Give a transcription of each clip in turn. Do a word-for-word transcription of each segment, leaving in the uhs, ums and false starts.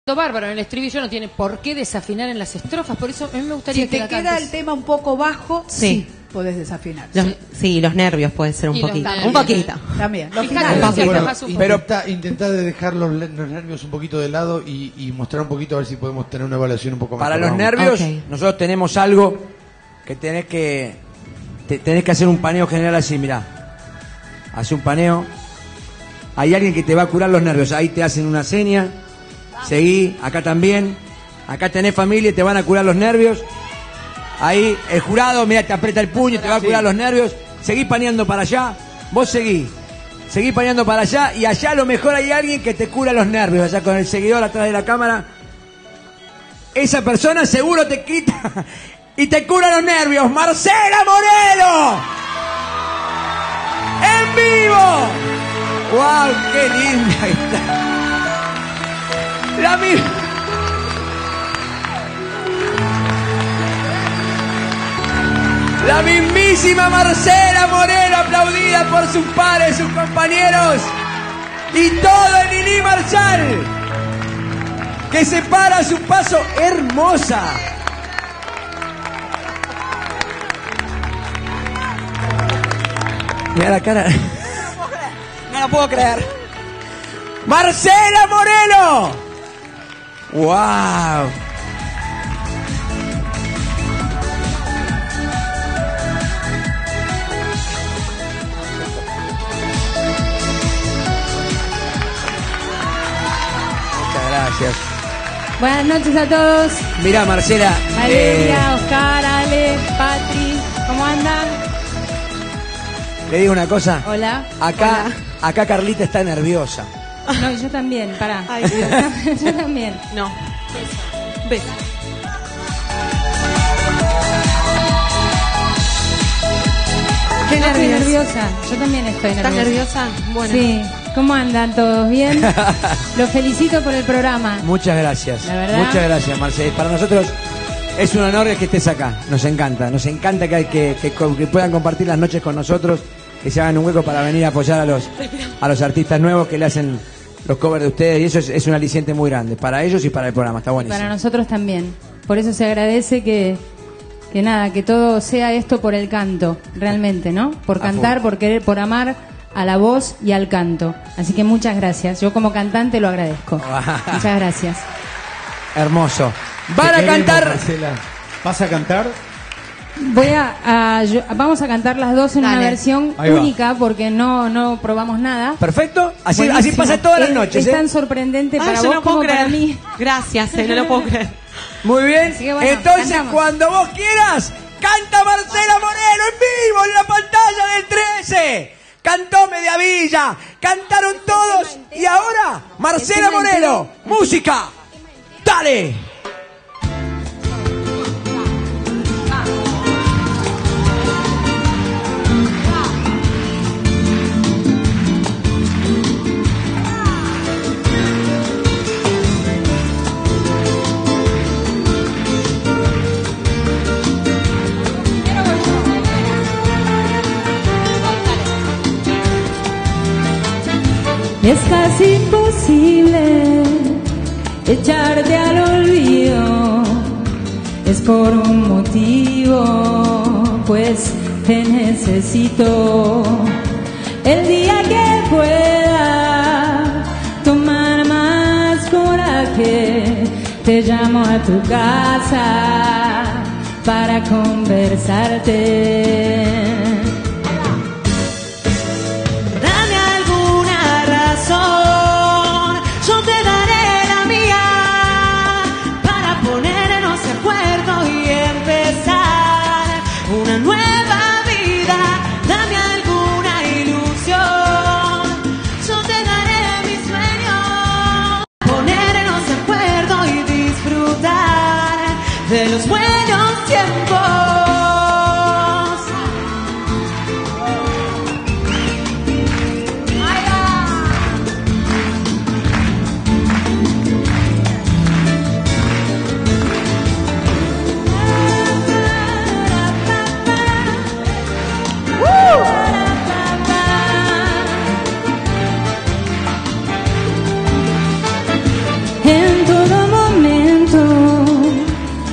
bárbaro en el estribillo, no tiene por qué desafinar en las estrofas, por eso a mí me gustaría si que te la queda cantes. el tema un poco bajo, sí, sí podés desafinar. Los, sí. sí, los nervios puede ser un Y los poquito. nervios. Un poquito. También. Los Fíjate, finales. si Bueno, aflojas un poco. intenta, intenta de dejar los, los nervios un poquito de lado y, y mostrar un poquito a ver si podemos tener una evaluación un poco más. Para los Vamos. nervios, Okay. nosotros tenemos algo que tenés que te, tenés que hacer un paneo general así, mirá. Hace un paneo. Hay alguien que te va a curar los nervios. Ahí te hacen una seña. Seguí, acá también. Acá tenés familia y te van a curar los nervios. Ahí el jurado, mira, te aprieta el puño y te va a curar los nervios. Seguí paneando para allá. Vos seguí. Seguí paneando para allá. Y allá a lo mejor hay alguien que te cura los nervios. Allá con el seguidor atrás de la cámara. Esa persona seguro te quita y te cura los nervios. ¡Marcela Morelo! ¡En vivo! ¡Wow! ¡Qué linda está! La misma. La mismísima Marcela Morelo, aplaudida por sus pares, sus compañeros y todo el Lili Marshall, que se para a su paso. Hermosa. Mira la cara. No lo puedo creer. Marcela Morelo. Wow. Muchas gracias. Buenas noches a todos. Mira, Marcela. Valeria, eh, Oscar, Ale, Patri, ¿cómo andan? le digo una cosa. Hola. Acá, Hola. acá Carlita está nerviosa. No, yo también, pará. Ay, Dios. Yo también. No. Beso. Qué nervios. estoy nerviosa. Yo también estoy nerviosa. ¿Estás nerviosa? Bueno. Sí. ¿Cómo andan todos? ¿Bien? Los felicito por el programa. Muchas gracias. La verdad. Muchas gracias, Marcela. Para nosotros es un honor que estés acá. Nos encanta. Nos encanta que, que, que, que puedan compartir las noches con nosotros, que se hagan un hueco para venir a apoyar a los, a los artistas nuevos que le hacen los covers de ustedes. Y eso es, es un aliciente muy grande para ellos y para el programa. Está buenísimo. Para nosotros también. Por eso se agradece que, que nada, que todo sea esto por el canto, realmente, ¿no? Por A cantar, full. por querer, por amar a la voz y al canto. Así que muchas gracias. Yo como cantante lo agradezco. Muchas gracias. Hermoso. Van Te a queremos, cantar. Marcela. ¿Vas a cantar? Voy a, a- yo- vamos a cantar las dos en Dale. una versión Ahí va. única porque no no probamos nada. Perfecto. Así, Buenísimo. así pasa todas las Es- noches. Es ¿eh? tan sorprendente Ay, para yo vos no puedo como para creer. mí. Gracias, eh, no lo puedo creer. Muy bien. Así que bueno, Entonces, cantamos. cuando vos quieras, canta Marcela Morelo en vivo en la pantalla del trece. Cantó Mediavilla, cantaron todos. Y ahora, Marcela Morelo, música. Dale. Es casi imposible echarte al olvido. Es por un motivo, pues te necesito. El día que pueda tomar más coraje, te llamo a tu casa para conversarte. Dame alguna razón, yo te daré la mía para ponernos de acuerdo y empezar una nueva vida. Dame alguna ilusión, yo te daré mis sueños, ponernos de acuerdo y disfrutar de los buenos tiempos.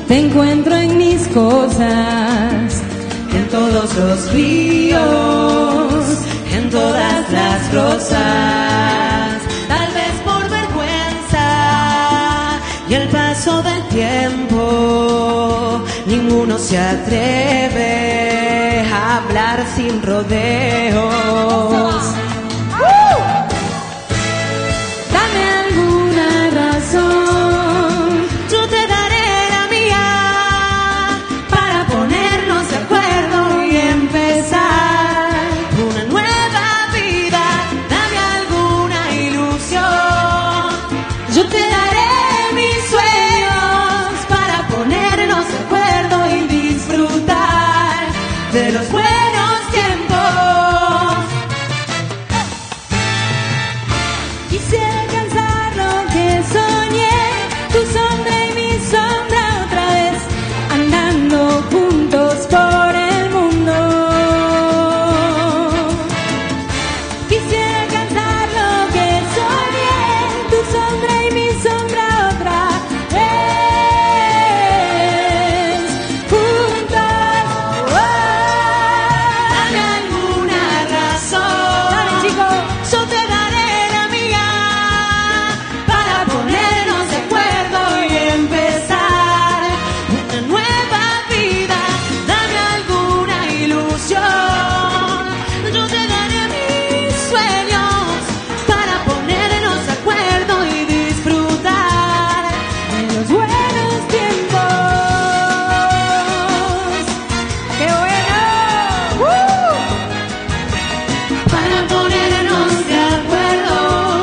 te encuentro en mis cosas, en todos los ríos, en todas las rosas. Tal vez por vergüenza y el paso del tiempo, ninguno se atreve a hablar sin rodeos. Dame alguna razón, yo te daré la mía, para ponernos de acuerdo y empezar una nueva vida. Dame alguna ilusión, yo te daré mis sueños, para ponernos de acuerdo y disfrutar de los buenos tiempos. Quisiera alcanzar lo que soñé, tu sombra y mi sombra otra vez, andando juntos por el mundo. Quisiera alcanzar lo que soñé, tu sombra y mi sombra otra vez, juntos. Oh, dame alguna razón, dale, chicos, yo te daré la mía, para ponernos de acuerdo y empezar una nueva vida. Dame alguna ilusión, yo te daré mis sueños, para ponernos de acuerdo y disfrutar de los buenos tiempos. ¡Qué bueno! ¡Uh! Para ponernos de acuerdo.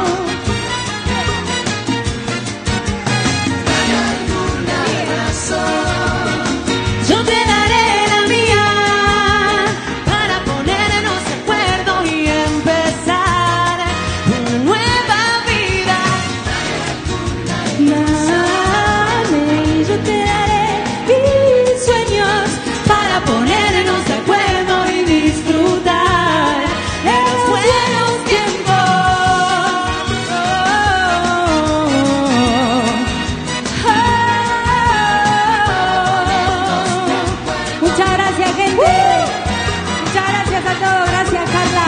Yo te daré la mía, para ponernos de acuerdo y empezar una nueva vida. Dame, yo te daré mis sueños, para ponernos de acuerdo y disfrutar de los buenos tiempos. Muchas gracias, gente. Muchas gracias a todos. Gracias, Carla.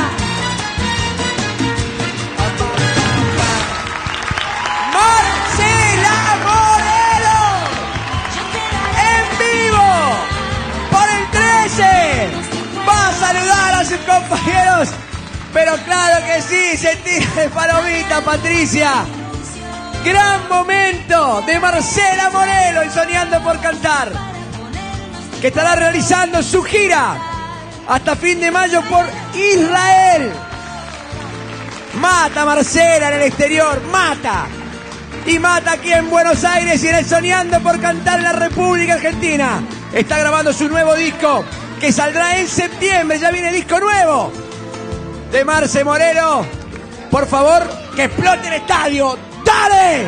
Marcela Morelo, en vivo, por el trece, va a saludar a sus compañeros, pero claro que sí, se tira de palomita, Patricia. Gran momento de Marcela Morelo y Soñando por Cantar, que estará realizando su gira hasta fin de mayo por Israel. Mata Marcela en el exterior, mata. Y mata aquí en Buenos Aires y en el Soñando por Cantar en la República Argentina. Está grabando su nuevo disco, que saldrá en septiembre. Ya viene disco nuevo de Marce Morelo. Por favor, que explote el estadio. ¡Dale!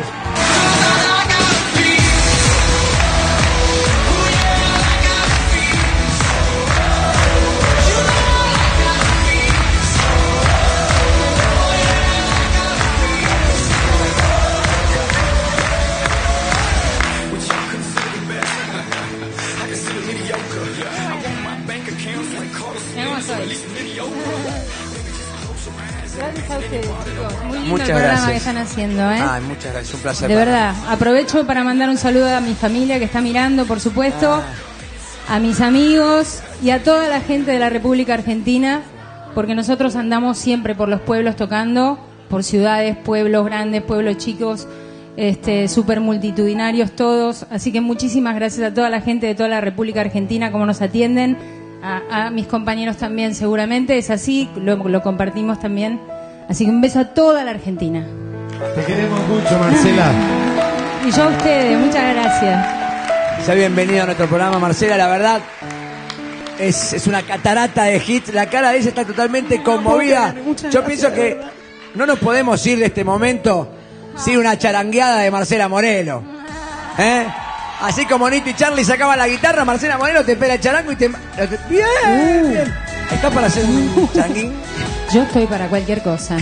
Gracias a ustedes, chicos. Muy lindo Muchas el programa gracias. que están haciendo, ¿eh? Ay, muchas gracias, un placer. De para verdad, aprovecho para mandar un saludo a mi familia que está mirando, por supuesto, Ah. a mis amigos y a toda la gente de la República Argentina, porque nosotros andamos siempre por los pueblos tocando, por ciudades, pueblos grandes, pueblos chicos, este, súper multitudinarios todos. Así que muchísimas gracias a toda la gente de toda la República Argentina, cómo nos atienden, a, a mis compañeros también seguramente, es así, lo, lo compartimos también. Así que un beso a toda la Argentina. Te queremos mucho, Marcela. Y yo a ustedes, muchas gracias. Sea bienvenida a nuestro programa, Marcela. La verdad, es, es una catarata de hits. La cara de ella está totalmente conmovida. Yo pienso que no nos podemos ir de este momento sin una charangueada de Marcela Morelo. ¿Eh? Así como Nito y Charlie sacaban la guitarra, Marcela Morelo te pega el charango y te... ¡Bien! Uh. bien. ¿Estás para hacer un charanguín? Yo estoy para cualquier cosa.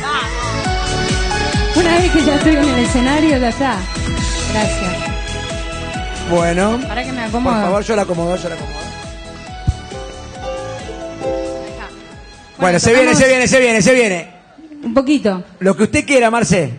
Una vez que ya estoy en el escenario, ya está. Gracias. Bueno. Para que me Por acomodo. favor, yo la acomodo, yo la acomodo. Ahí está. Bueno, se viene, tocamos se viene, se viene, se viene. Un poquito. Lo que usted quiera, Marce.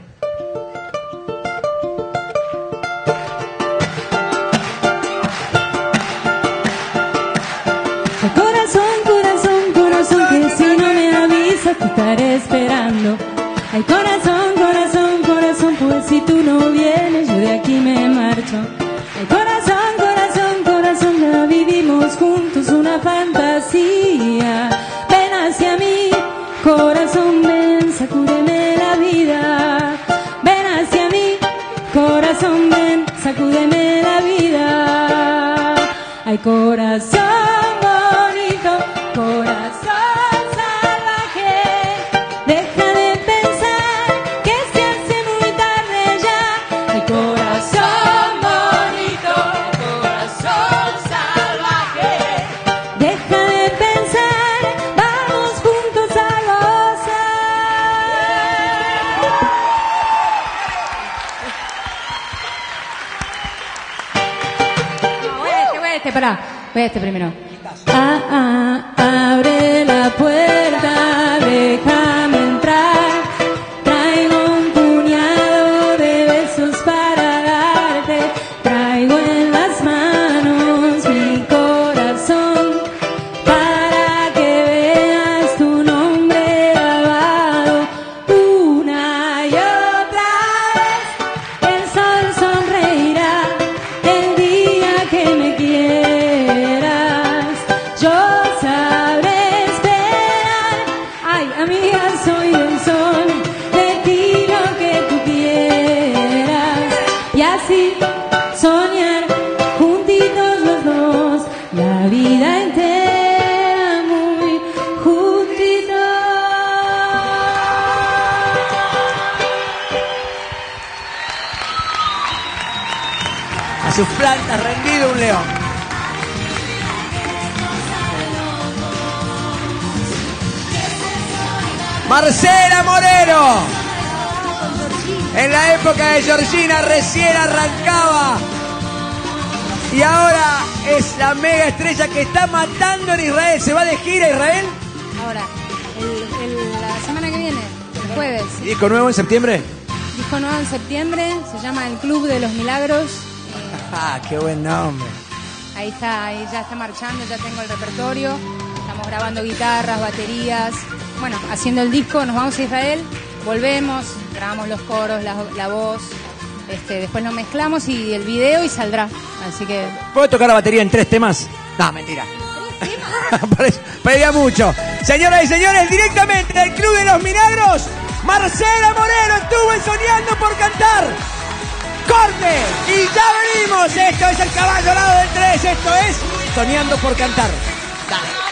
Corazón, corazón, corazón, que si no me avisas te estaré esperando. Ay, corazón, corazón, corazón, pues si tú no vienes yo de aquí me marcho. Ay, corazón, corazón, corazón, ya vivimos juntos una fantasía. Ven hacia mí, corazón, ven, sacúdeme la vida. Ven hacia mí, corazón, ven, sacúdeme la vida. Ay, corazón bonito, corazón salvaje, deja de pensar que se hace muy tarde ya. Ay, corazón bonito, corazón salvaje, deja de pensar, vamos juntos a gozar. No, voy a este, voy a este, pará, voy a este primero. Ah, ah, abre la puerta, déjame entrar. Traigo un puñado de besos para darte. Traigo en las manos mi corazón para que veas tu nombre grabado una y otra vez. El sol sonreirá el día que me quieras. Yo sabré esperar. Ay, amiga, soy el sol. De ti lo que tú quieras. Y así soñar juntitos los dos. La vida entera muy juntitos. A sus plantas rendido un león. Marcela Moreno. En la época de Georgina recién arrancaba. Y ahora es la mega estrella que está matando en Israel. ¿Se va de gira Israel? Ahora, el, el- la semana que viene, el jueves, ¿Disco nuevo en septiembre? disco nuevo en septiembre, se llama El Club de los Milagros. Ah, qué buen nombre. Ahí está, ahí ya está marchando, ya tengo el repertorio. Estamos grabando guitarras, baterías. Bueno, haciendo el disco, nos vamos a Israel, volvemos, grabamos los coros, la, la voz. Este, después lo mezclamos y el video y saldrá. Así que. ¿Puedo tocar la batería en tres temas? No, mentira. Pare- Pedía mucho. Señoras y señores, directamente del Club de los Milagros, Marcela Moreno estuvo en Soñando por Cantar. ¡Corte! Y ya venimos. Esto es el caballo al lado del tres. Esto es Soñando por Cantar. Dale.